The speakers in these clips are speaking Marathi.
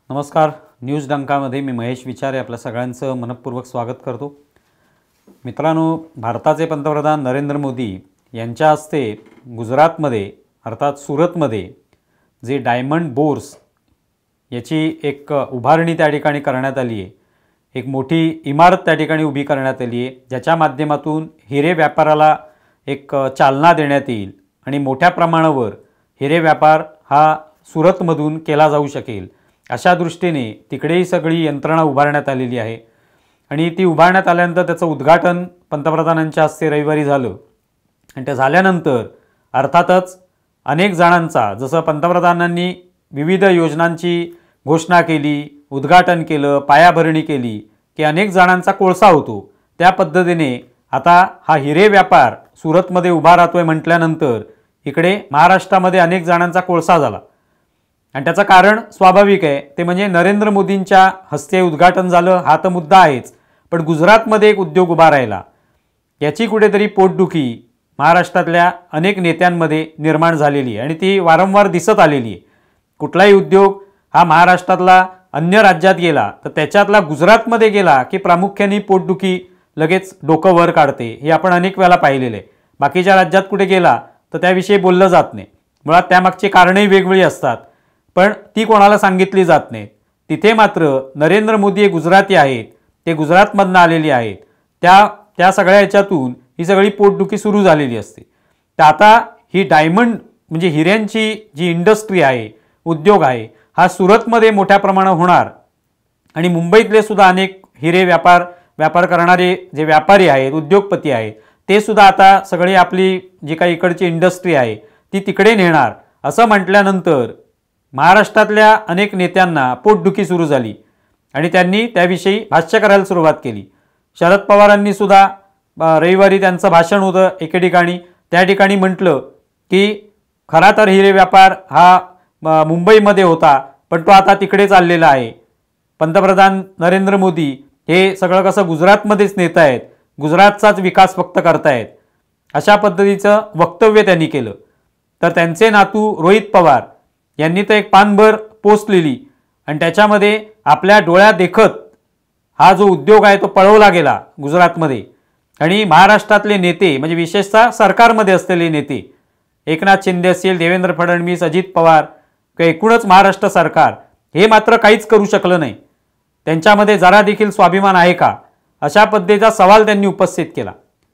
नमस्कार. न्यूज डंकामध्ये मी महेश विचारे आपल्या सगळ्यांचं मनपूर्वक स्वागत करतो. मित्रांनो, भारताचे पंतप्रधान नरेंद्र मोदी यांच्या हस्ते गुजरातमध्ये अर्थात सुरतमध्ये जे डायमंड बोर्स याची एक उभारणी त्या ठिकाणी करण्यात आली आहे. एक मोठी इमारत त्या ठिकाणी उभी करण्यात आली आहे, ज्याच्या माध्यमातून हिरे व्यापाराला एक चालना देण्यात येईल आणि मोठ्या प्रमाणावर हिरे व्यापार हा सुरतमधून केला जाऊ शकेल. अशा दृष्टीने तिकडेही सगळी यंत्रणा उभारण्यात आलेली आहे आणि ती उभारण्यात आल्यानंतर त्याचं उद्घाटन पंतप्रधानांच्या हस्ते रविवारी झालं. आणि ते झाल्यानंतर अर्थातच अनेक जणांचा, जसं पंतप्रधानांनी विविध योजनांची घोषणा केली, उद्घाटन केलं, पायाभरणी केली की अनेक जणांचा कोळसा होतो, त्या पद्धतीने आता हा हिरे व्यापार सुरतमध्ये उभा राहतोय म्हटल्यानंतर इकडे महाराष्ट्रामध्ये अनेक जणांचा कोळसा झाला. आणि त्याचं कारण स्वाभाविक आहे, ते म्हणजे नरेंद्र मोदींच्या हस्ते उद्घाटन झालं, हा तर मुद्दा आहेच, पण गुजरातमध्ये एक उद्योग उभा राहिला याची कुठेतरी पोटदुखी महाराष्ट्रातल्या अनेक नेत्यांमध्ये निर्माण झालेली आहे आणि ती वारंवार दिसत आलेली आहे. कुठलाही उद्योग हा महाराष्ट्रातला अन्य राज्यात गेला तर त्याच्यातला गुजरातमध्ये गेला की प्रामुख्याने पोटदुखी लगेच डोकं वर काढते. हे आपण अनेक वेळा पाहिलेलं आहे. बाकीच्या राज्यात कुठे गेला तर त्याविषयी बोललं जात नाही. मुळात त्यामागची कारणंही वेगवेगळी असतात, पण ती कोणाला सांगितली जात नाहीत. तिथे मात्र नरेंद्र मोदी हे गुजराती आहेत, ते गुजरातमधनं आलेले आहेत. त्या सगळ्या याच्यातून ही सगळी पोटदुखी सुरू झालेली असते. तर आता ही डायमंड म्हणजे हिऱ्यांची जी इंडस्ट्री आहे, उद्योग आहे, हा सुरतमध्ये मोठ्या प्रमाणात होणार आणि मुंबईतले सुद्धा अनेक हिरे व्यापार करणारे जे व्यापारी आहेत, उद्योगपती आहेत, ते सुद्धा आता सगळी आपली जी काही इकडची इंडस्ट्री आहे ती तिकडे नेणार असं म्हटल्यानंतर महाराष्ट्रातल्या अनेक नेत्यांना पोटदुखी सुरू झाली आणि त्यांनी त्याविषयी भाष्य करायला सुरुवात केली. शरद पवारांनी सुद्धा रविवारी त्यांचं भाषण होतं एके ठिकाणी, त्या ठिकाणी म्हटलं की खरा तर हिरे व्यापार हा मुंबईमध्ये होता, पण तो आता तिकडे चाललेला आहे. पंतप्रधान नरेंद्र मोदी हे सगळं कसं गुजरातमध्येच नेत आहेत, गुजरातचाच विकास फक्त करतायत, अशा पद्धतीचं वक्तव्य त्यांनी केलं. तर त्यांचे नातू रोहित पवार यांनी तर एक पानभर पोस्ट लिहिली आणि त्याच्यामध्ये आपल्या डोळ्यात देखत हा जो उद्योग आहे तो पळवला गेला गुजरातमध्ये. आणि महाराष्ट्रातले नेते म्हणजे विशेषतः सरकारमध्ये असलेले नेते, एकनाथ शिंदे असतील, देवेंद्र फडणवीस, अजित पवार, एकूणच महाराष्ट्र सरकार हे मात्र काहीच करू शकलं नाही. त्यांच्यामध्ये जरा देखील स्वाभिमान आहे का, अशा पद्धतीचा सवाल त्यांनी उपस्थित केला.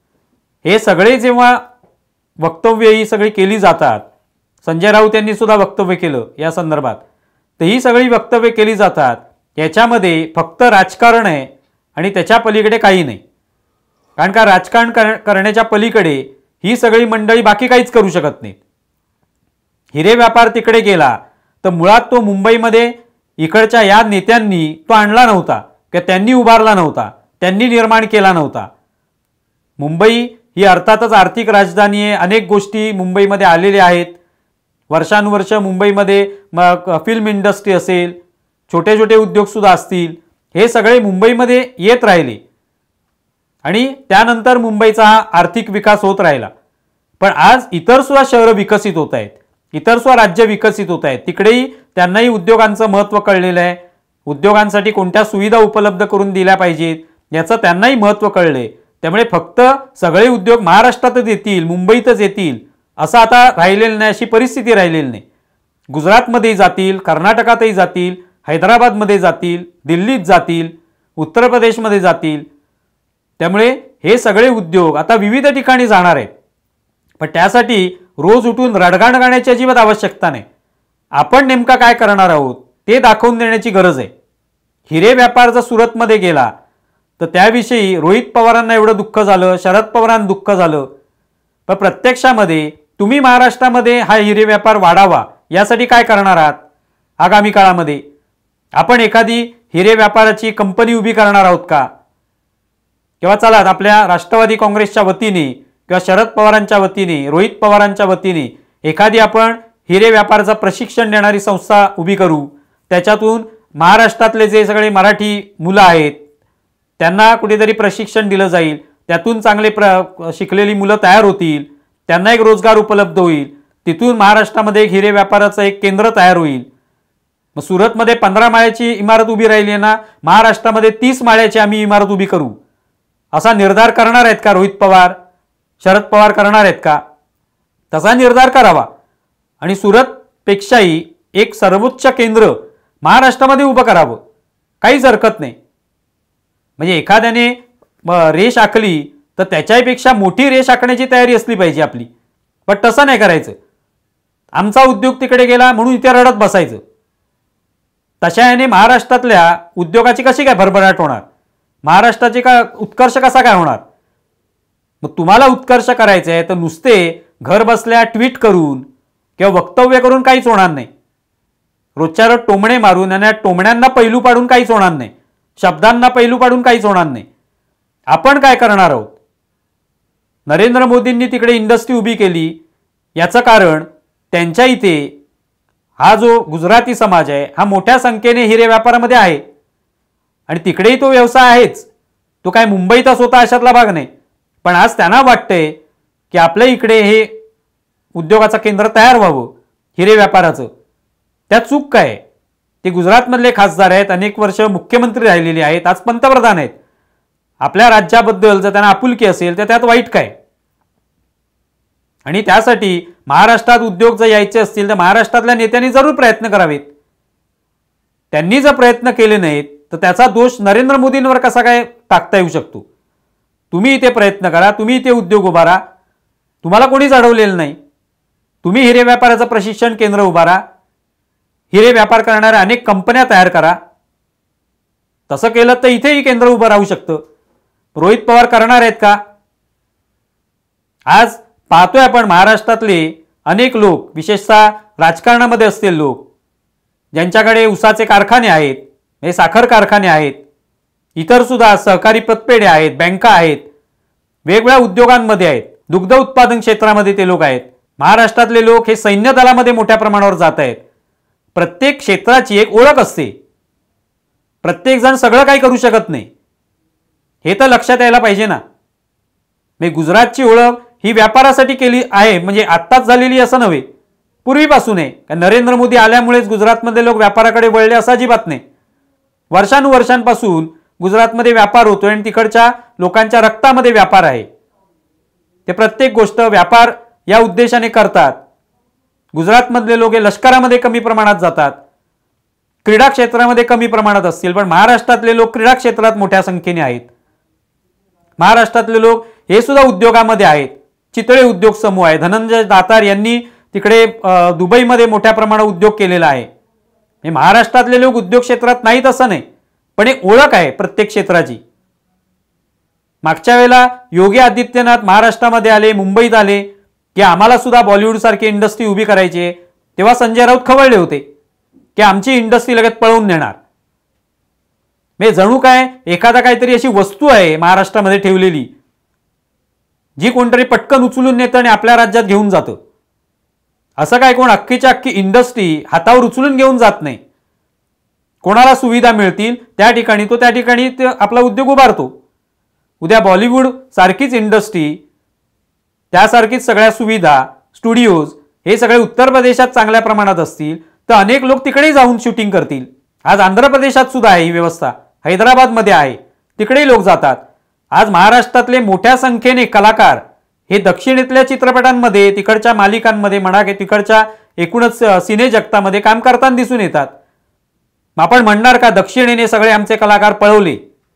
हे सगळे जेव्हा वक्तव्य ही सगळी केली जातात, संजय राऊत यांनी सुद्धा वक्तव्य केलं या संदर्भात, तर ही सगळी वक्तव्य केली जातात, याच्यामध्ये फक्त राजकारण आहे आणि त्याच्या पलीकडे काही नाही. कारण का राजकारण करण्याच्या पलीकडे ही सगळी मंडळी बाकी काहीच करू शकत नाहीत. हिरे व्यापार तिकडे गेला तर मुळात तो मुंबईमध्ये इकडच्या या नेत्यांनी तो आणला नव्हता किंवा त्यांनी उभारला नव्हता, त्यांनी निर्माण केला नव्हता. मुंबई ही अर्थातच आर्थिक राजधानी आहे, अनेक गोष्टी मुंबईमध्ये आलेल्या आहेत. वर्षानुवर्ष मुंबईमध्ये फिल्म इंडस्ट्री असेल, छोटे छोटे उद्योगसुद्धा असतील, हे सगळे मुंबईमध्ये येत राहिले आणि त्यानंतर मुंबईचा हा आर्थिक विकास होत राहिला. पण आज इतर सुद्धा शहरं विकसित होत आहेत, इतर सुद्धा राज्य विकसित होत आहेत, तिकडेही त्यांनाही उद्योगांचं महत्त्व कळलेलं आहे. उद्योगांसाठी कोणत्या सुविधा उपलब्ध करून दिल्या पाहिजेत याचं त्यांनाही महत्त्व कळले. त्यामुळे फक्त सगळे उद्योग महाराष्ट्रातच येतील, मुंबईतच येतील असं आता राहिलेलं नाही, अशी परिस्थिती राहिलेली नाही. गुजरातमध्येही जातील, कर्नाटकातही जातील, हैदराबादमध्ये जातील, दिल्लीत जातील, उत्तर प्रदेशमध्ये जातील. त्यामुळे हे सगळे उद्योग आता विविध ठिकाणी जाणार आहेत. पण त्यासाठी रोज उठून रडगाण गाण्याची अजिबात आवश्यकता नाही. आपण नेमका काय करणार आहोत ते दाखवून देण्याची गरज आहे. हिरे व्यापार जर सुरतमध्ये गेला तर त्याविषयी रोहित पवारांना एवढं दुःख झालं, शरद पवारांना दुःख झालं, पण प्रत्यक्षामध्ये तुम्ही महाराष्ट्रामध्ये हा हिरे व्यापार वाढावा यासाठी काय करणार आहात आगामी काळामध्ये? आपण एखादी हिरे व्यापाराची कंपनी उभी करणार आहोत का? किंवा चला आपल्या राष्ट्रवादी काँग्रेसच्या वतीने किंवा शरद पवारांच्या वतीने, रोहित पवारांच्या वतीने एखादी आपण हिरे व्यापाराचं प्रशिक्षण देणारी संस्था उभी करू. त्याच्यातून महाराष्ट्रातले जे सगळे मराठी मुलं आहेत त्यांना कुठेतरी प्रशिक्षण दिलं जाईल, त्यातून चांगले शिकलेली मुलं तयार होतील, त्यांना एक रोजगार उपलब्ध होईल, तिथून महाराष्ट्रामध्ये एक हिरे व्यापाराचं एक केंद्र तयार होईल. मग सुरतमध्ये 15 माळ्याची इमारत उभी राहिली ना, महाराष्ट्रामध्ये 30 माळ्याची आम्ही इमारत उभी करू असा निर्धार करणार आहेत का रोहित पवार, शरद पवार करणार आहेत का? तसा निर्धार करावा आणि सुरतपेक्षाही एक सर्वोच्च केंद्र महाराष्ट्रामध्ये उभं करावं, काहीच हरकत नाही. म्हणजे एखाद्याने रेष आखली तर त्याच्यापेक्षा मोठी रेष आखण्याची तयारी असली पाहिजे आपली. पण तसं नाही करायचं. आमचा उद्योग तिकडे गेला म्हणून इथे रडत बसायचं. तशा याने महाराष्ट्रातल्या उद्योगाची कशी काय भरभराट होणार, महाराष्ट्राची का उत्कर्ष कसा काय होणार? मग तुम्हाला उत्कर्ष करायचं आहे तर नुसते घर बसल्या ट्विट करून किंवा वक्तव्य करून काहीच होणार नाही. रोजच्या रोज टोमणे मारून आणि टोमण्यांना पैलू पाडून काहीच होणार नाही, शब्दांना पैलू पाडून काहीच होणार नाही. आपण काय करणार आहोत? नरेंद्र मोदींनी तिकडे इंडस्ट्री उभी केली, याचं कारण त्यांच्या इथे हा जो गुजराती समाज आहे हा मोठ्या संख्येने हिरे व्यापारामध्ये आहे आणि तिकडेही तो व्यवसाय आहेच. तो काय मुंबईतच होता अशातला भाग नाही. पण आज त्यांना वाटतंय की आपल्या इकडे हे उद्योगाचं केंद्र तयार व्हावं हिरे व्यापाराचं. त्यात चूक काय? ते गुजरातमधले खासदार आहेत, अनेक वर्ष मुख्यमंत्री राहिलेले आहेत, आज पंतप्रधान आहेत. आपल्या राज्याबद्दल जर त्यांना आपुलकी असेल तर त्यात वाईट काय? आणि त्यासाठी महाराष्ट्रात उद्योग जर यायचे असतील तर महाराष्ट्रातल्या नेत्यांनी जरूर प्रयत्न करावेत. त्यांनी जर प्रयत्न केले नाहीत तर त्याचा दोष नरेंद्र मोदींवर कसा काय टाकता येऊ शकतो? तुम्ही इथे प्रयत्न करा, तुम्ही इथे उद्योग उभारा, तुम्हाला कोणीच अडवलेलं नाही. तुम्ही हिरे व्यापाराचं प्रशिक्षण केंद्र उभारा, हिरे व्यापार करणाऱ्या अनेक कंपन्या तयार करा. तसं केलं तर इथेही केंद्र उभं राहू शकतं. रोहित पवार करणार आहेत का? आज पाहतोय आपण महाराष्ट्रातले अनेक लोक, विशेषतः राजकारणामध्ये असलेले लोक, ज्यांच्याकडे ऊसाचे कारखाने आहेत, हे साखर कारखाने आहेत, इतर सुद्धा सहकारी पतपेढे आहेत, बँका आहेत, वेगवेगळ्या उद्योगांमध्ये आहेत, दुग्ध उत्पादन क्षेत्रामध्ये ते लोक आहेत. महाराष्ट्रातले लोक हे सैन्य दलामध्ये मोठ्या प्रमाणावर जात आहेत. प्रत्येक क्षेत्राची एक ओळख असते. प्रत्येक जण सगळं काही करू शकत नाही, हे तर लक्षात यायला पाहिजे ना. मी गुजरातची ओळख ही व्यापारासाठी केली आहे, म्हणजे आत्ताच झालेली असं नव्हे, पूर्वीपासून आहे. नरेंद्र मोदी आल्यामुळेच गुजरातमधले लोक व्यापाराकडे वळले असं अजिबात नाही. वर्षानुवर्षांपासून गुजरातमध्ये व्यापार होतोय आणि तिकडच्या लोकांच्या रक्तामध्ये व्यापार आहे. ते प्रत्येक गोष्ट व्यापार या उद्देशाने करतात. गुजरातमधले लोक हे लष्करामध्ये कमी प्रमाणात जातात, क्रीडा क्षेत्रामध्ये कमी प्रमाणात असतील, पण महाराष्ट्रातले लोक क्रीडा क्षेत्रात मोठ्या संख्येने आहेत. महाराष्ट्रातले लोक हे सुद्धा उद्योगामध्ये आहेत. चितळे उद्योग समूह आहे, धनंजय दातार यांनी तिकडे दुबईमध्ये मोठ्या प्रमाणात उद्योग केलेला आहे. हे महाराष्ट्रातले लोक उद्योग क्षेत्रात नाहीत असं नाही, पण एक ओळख आहे प्रत्येक क्षेत्राची. मागच्या वेळेला योगी आदित्यनाथ महाराष्ट्रामध्ये आले, मुंबईत आले की आम्हाला सुद्धा बॉलिवूड सारखी इंडस्ट्री उभी करायची आहे, तेव्हा संजय राऊत खवळले होते की आमची इंडस्ट्री लगेच पळवून नेणार. म्हणजे जणू काय एखादा काहीतरी अशी वस्तू आहे महाराष्ट्रामध्ये ठेवलेली, जी कोणतरी पटकन उचलून नेतं आणि आपल्या राज्यात घेऊन जातं. असं काय कोण अख्खीच्या अख्खी इंडस्ट्री हातावर उचलून घेऊन जात नाही. कोणाला सुविधा मिळतील त्या ठिकाणी तो त्या ठिकाणी आपला उद्योग उभारतो. उद्या बॉलिवूड सारखीच इंडस्ट्री, त्यासारखीच सगळ्या सुविधा, स्टुडिओज हे सगळे उत्तर प्रदेशात चांगल्या प्रमाणात असतील तर अनेक लोक तिकडेही जाऊन शूटिंग करतील. आज आंध्र प्रदेशात सुद्धा आहे ही व्यवस्था, हैदराबादमध्ये आहे, तिकडेही लोक जातात. आज महाराष्ट्रातले मोठ्या संख्येने कलाकार हे दक्षिणेतल्या चित्रपटांमध्ये, तिकडच्या मालिकांमध्ये म्हणा की तिकडच्या एकूणच सिने जगतामध्ये काम करताना दिसून येतात. आपण म्हणणार का दक्षिणेने सगळे आमचे कलाकार पळवले,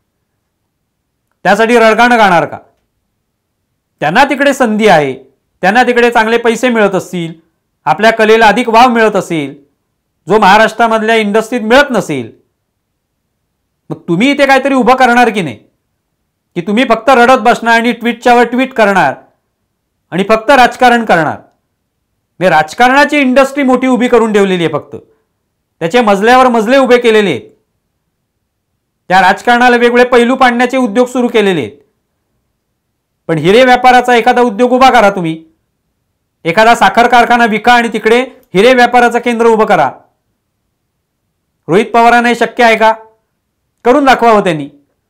त्यासाठी रडगाणं गाणार का? त्यांना तिकडे संधी आहे, त्यांना तिकडे चांगले पैसे मिळत असतील, आपल्या कलेला अधिक वाव मिळत असेल जो महाराष्ट्रामधल्या इंडस्ट्रीत मिळत नसेल. मग तुम्ही इथे काहीतरी उभं करणार की नाही? की तुम्ही फक्त रडत बसणार आणि ट्विटच्यावर ट्विट करणार आणि फक्त राजकारण करणार? मी राजकारणाची इंडस्ट्री मोठी उभी करून ठेवलेली आहे, फक्त त्याचे मजल्यावर मजले उभे केलेले आहेत. त्या राजकारणाला वेगवेगळे पैलू पाडण्याचे उद्योग सुरू केलेले आहेत. पण हिरे व्यापाराचा एखादा उद्योग उभा करा तुम्ही, एखादा साखर कारखाना विका आणि तिकडे हिरे व्यापाराचं केंद्र उभं करा. रोहित पवारांना हे शक्य आहे का? करून दाखवावं त्यांनी.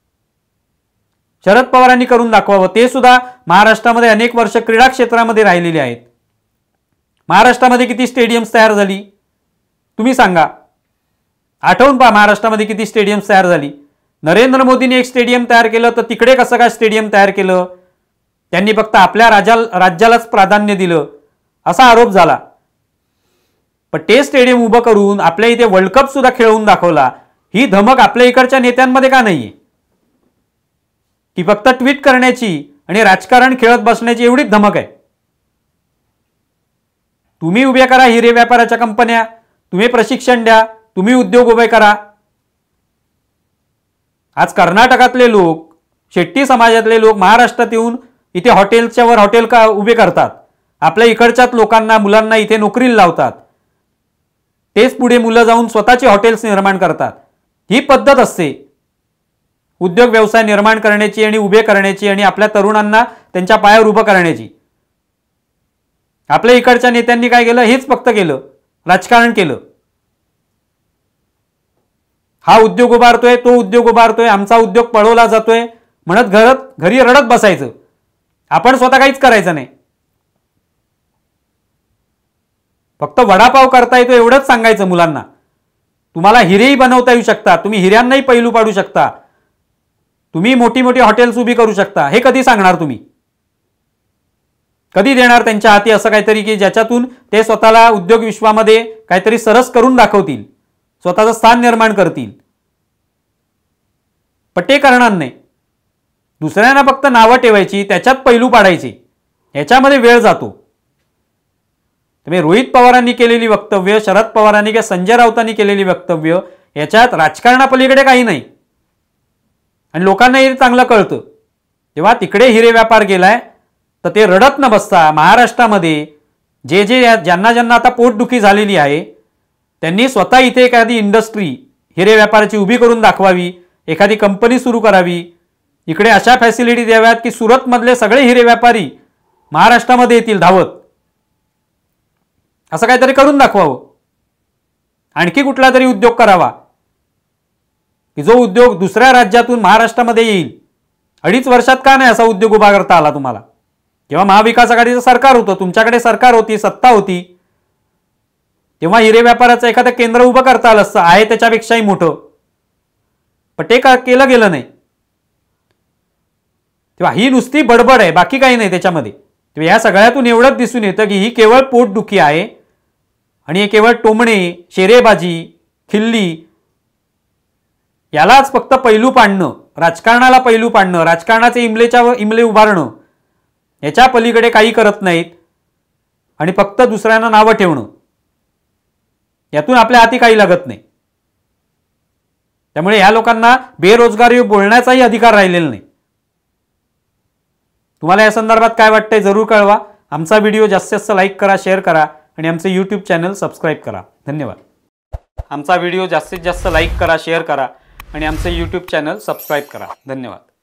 शरद पवारांनी करून दाखवावं. ते सुद्धा महाराष्ट्रामध्ये अनेक वर्ष क्रीडा क्षेत्रामध्ये राहिलेले आहेत. महाराष्ट्रामध्ये किती स्टेडियम्स तयार झाली तुम्ही सांगा. आठवून पहा महाराष्ट्रामध्ये किती स्टेडियम्स तयार झाली. नरेंद्र मोदींनी एक स्टेडियम तयार केलं तर तिकडे कसं काय स्टेडियम तयार केलं, त्यांनी फक्त आपल्या राज्यालाच प्राधान्य दिलं असा आरोप झाला. पण ते स्टेडियम उभं करून आपल्या इथे वर्ल्ड कप सुद्धा खेळवून दाखवला. ही धमक आपल्या इकडच्या नेत्यांमध्ये का नाहीये? ती फक्त ट्विट करण्याची आणि राजकारण खेळत बसण्याची एवढीच धमक आहे. तुम्ही उभे करा हिरे व्यापाराच्या कंपन्या, तुम्ही प्रशिक्षण द्या, तुम्ही उद्योग उभे करा. आज कर्नाटकातले लोक, शेट्टी समाजातले लोक महाराष्ट्रात येऊन इथे हॉटेलच्यावर हॉटेल का उभे करतात. आपल्या इकडच्याच लोकांना, मुलांना इथे नोकरीला लावतात. तेच पुढे मुलं जाऊन स्वतःचे हॉटेल्स निर्माण करतात. ही पद्धत असते उद्योग व्यवसाय निर्माण करण्याची आणि उभे करण्याची आणि आपल्या तरुणांना त्यांच्या पायावर उभं करण्याची. आपल्या इकडच्या नेत्यांनी काय केलं? हेच फक्त केलं, राजकारण केलं. हा उद्योग उभारतोय, तो उद्योग उभारतोय, आमचा उद्योग पळवला जातोय म्हणत घरी रडत बसायचं. आपण स्वतः काहीच करायचं नाही. फक्त वडापाव करता येतो एवढंच सांगायचं मुलांना. तुम्हाला हिरेही बनवता येऊ शकता, तुम्ही हिऱ्यांनाही पैलू पाडू शकता, तुम्ही मोठी मोठी हॉटेल्स उभी करू शकता. हे कधी सांगणार तुम्ही? कधी देणार त्यांच्या हाती असं काहीतरी की ज्याच्यातून ते स्वतःला उद्योग विश्वामध्ये काहीतरी सरस करून दाखवतील, स्वतःचं स्थान निर्माण करतील? पण ते करणार नाही. दुसऱ्यांना फक्त नावं ठेवायची, त्याच्यात पैलू पाडायचे, याच्यामध्ये वेळ जातो. तुम्ही रोहित पवारांनी केलेली वक्तव्य, शरद पवारांनी किंवा संजय राऊतांनी केलेली वक्तव्य, याच्यात राजकारणापलीकडे काही नाही आणि लोकांना हे चांगलं कळतं. जेव्हा तिकडे हिरे व्यापार गेलाय तर ते रडत न बसता महाराष्ट्रामध्ये ज्यांना आता पोटदुखी झालेली आहे त्यांनी स्वतः इथे एखादी इंडस्ट्री हिरे व्यापाराची उभी करून दाखवावी, एखादी कंपनी सुरू करावी, इकडे अशा फॅसिलिटी द्याव्यात की सुरतमधले सगळे हिरे व्यापारी महाराष्ट्रामध्ये येतील धावत. असं काहीतरी करून दाखवावं. आणखी कुठला तरी उद्योग करावा की जो उद्योग दुसऱ्या राज्यातून महाराष्ट्रामध्ये येईल. 2.5 वर्षात का नाही असा उद्योग उभा करता आला तुम्हाला? जेव्हा महाविकास आघाडीचं सरकार होतं, तुमच्याकडे सरकार होती, सत्ता होती, तेव्हा हिरे व्यापाराचं एखादं केंद्र उभं करता आलं असतं, आहे त्याच्यापेक्षाही मोठं. पण ते केलं गेलं नाही. तेव्हा ही नुसती बडबड आहे, बाकी काही नाही त्याच्यामध्ये. तेव्हा या सगळ्यातून एवढंच दिसून येतं की ही केवळ पोटदुखी आहे आणि हे केवळ टोमणे, शेरेबाजी, खिल्ली यालाच फक्त पैलू पाडणं, राजकारणाला पैलू पाडणं, राजकारणाचे इमले उभारणं, याच्या पलीकडे काही करत नाहीत आणि फक्त दुसऱ्यांना नावं ठेवणं, यातून आपल्या हाती काही लागत नाही. त्यामुळे या लोकांना बेरोजगारी बोलण्याचाही अधिकार राहिलेला नाही. तुम्हाला या संदर्भात काय वाटतंय जरूर कळवा. आमचा व्हिडिओ जास्तीत जास्त लाईक करा, शेअर करा आणि आमचे यूट्यूब चॅनल सबस्क्राईब करा. धन्यवाद. आमचा व्हिडिओ जास्तीत जास्त लाईक करा, शेअर करा आणि आमचे यूट्यूब चॅनल सबस्क्राईब करा. धन्यवाद.